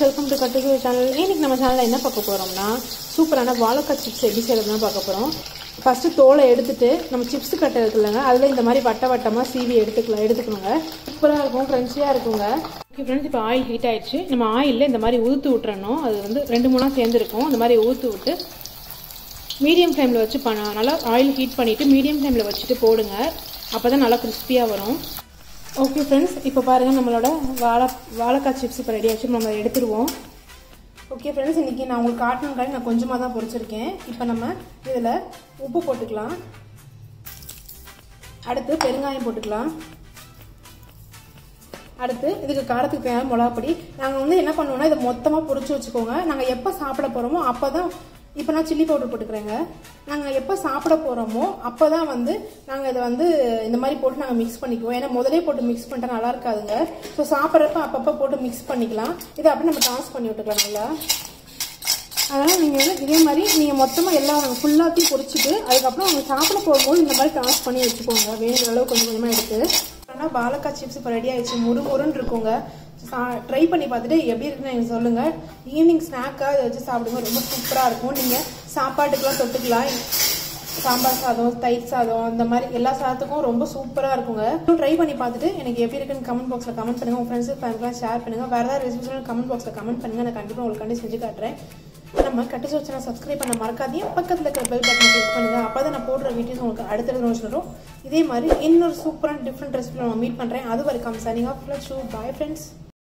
Welcome to கட்டுக்கு channel. இன்னைக்கு நம்ம சேனலில் என்ன பார்க்க போகிறோம்னா சூப்பரான வாழைக்காய் சிப்ஸ் எப்படி செய்யறதுன்னு பார்க்க போகிறோம். ஃபஸ்ட்டு தோலை எடுத்துட்டு நம்ம சிப்ஸ் கட்டை இருக்குல்லங்க, அதில் இந்த மாதிரி வட்டமாக சீவி எடுத்துக்கணுங்க. சூப்பராக இருக்கும், க்ரன்ச்சியாக இருக்குங்க. ஓகே ஃப்ரெண்ட்ஸ், இப்போ ஆயில் ஹீட் ஆயிடுச்சு. நம்ம ஆயிலில் இந்த மாதிரி ஊற்று விட்டுறணும். அது வந்து 2-3 சேர்ந்துருக்கும். இந்த மாதிரி ஊற்று விட்டு மீடியம் ஃப்ளேமில் வச்சு நல்லா ஆயில் ஹீட் பண்ணிவிட்டு மீடியம் ஃப்ளேமில் வச்சுட்டு போடுங்க. அப்போ தான் நல்லா கிறிஸ்பியாக வரும். ஓகே ஃப்ரெண்ட்ஸ், இப்போ பாருங்கள் நம்மளோட வாழைக்காய் சிப்ஸ் இப்போ ரெடி ஆச்சு. நம்ம எடுத்துருவோம். ஓகே ஃப்ரெண்ட்ஸ், இன்றைக்கி நான் உங்களுக்கு காட்டணுங்காட்டி நான் கொஞ்சமாக தான் பொரிச்சிருக்கேன். இப்போ நம்ம இதில் உப்பு போட்டுக்கலாம். அடுத்து பெருங்காயம் போட்டுக்கலாம். அடுத்து இதுக்கு காரத்துக்கு தேவையான மிளகாப்பொடி. நாங்கள் வந்து என்ன பண்ணுவோம்னா இதை மொத்தமாக பொரிச்சு வச்சுக்கோங்க. நாங்கள் எப்போ சாப்பிட போகிறோமோ அப்போ தான், இப்போ நான் சில்லி பவுடர் போட்டுக்கிறேங்க. நாங்கள் எப்போ சாப்பிட போகிறோமோ அப்போ தான் வந்து நாங்கள் இதை வந்து இந்த மாதிரி போட்டு நாங்கள் மிக்ஸ் பண்ணிக்குவோம். ஏன்னா முதலே போட்டு மிக்ஸ் பண்ணிட்டா நல்லா இருக்காதுங்க. ஸோ சாப்பிட்றப்ப அப்பப்போ போட்டு மிக்ஸ் பண்ணிக்கலாம். இதை அப்படியே நம்ம டாஸ் பண்ணி விட்டுக்கலாம் நல்லா. அதனால் நீங்கள் வந்து இதே மாதிரி நீங்கள் மொத்தமாக எல்லாம் ஃபுல்லாத்தையும் பொரிச்சிட்டு அதுக்கப்புறம் அவங்க சாப்பிட போகும்போது இந்த மாதிரி டாஸ் பண்ணி வச்சுக்கோங்க. வேணுங்கிற அளவு கொஞ்சம் கொஞ்சமாக எடுத்து. ஆனால் வாழைக்காய் சிப்ஸ் இப்போ ரெடி ஆகிடுச்சு. முறுமுறுன்னு இருக்குங்க. ட்ரை பண்ணி பார்த்துட்டு எப்படி இருக்குன்னு எனக்கு சொல்லுங்கள். ஈவினிங் ஸ்நாக்காக இதை வச்சு சாப்பிடுங்க, ரொம்ப சூப்பராக இருக்கும். நீங்கள் சாப்பாட்டுக்கெலாம் தொட்டுக்கலாம். சாம்பார் சாதம், தயிர் சாதம், இந்த மாதிரி எல்லா சாதத்துக்கும் ரொம்ப சூப்பராக இருக்குங்க. ட்ரை பண்ணி பார்த்துட்டு எனக்கு எப்படி இருக்குன்னு கமெண்ட் பாக்ஸில் கமெண்ட் பண்ணுங்கள். உங்கள் ஃப்ரெண்ட்ஸுக்கு ஃபேமிலிலாம் ஷேர் பண்ணுங்கள். வேறு ஏதாவது ரெசிபிஸ் கமெண்ட் பாக்ஸில் கமெண்ட் பண்ணுங்கள். நான் கண்டிப்பாக உங்களுக்கு செஞ்சு காட்டுறேன். நம்ம கட்டு சேனல் சப்ஸ்கிரைப் பண்ண மறக்காதீங்க. பக்கத்தில் இருக்கிற பெல் பட்டனை கிளிக் பண்ணுங்கள். அப்போ தான் நான் போடுற வீடியோஸ் உங்களுக்கு அடுத்தடுத்து நோட்ஸ் வரும். இதே மாதிரி இன்னொரு சூப்பரான டிஃப்ரெண்ட் ரெசிபி நான் மீட் பண்ணுறேன். அது வரைக்கும் சைனிங் ஆஃப். Bye friends.